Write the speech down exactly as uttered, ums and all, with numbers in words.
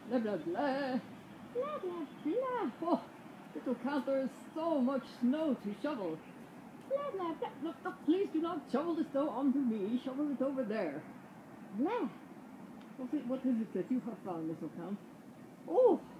Blah, blah, blah. Blah, blah, blah. Oh, little Count, there is so much snow to shovel. Blah, blah, blah. Look, look, please do not shovel the snow onto me. Shovel it over there. Blah. What is, what is it that you have found, little Count? Oh,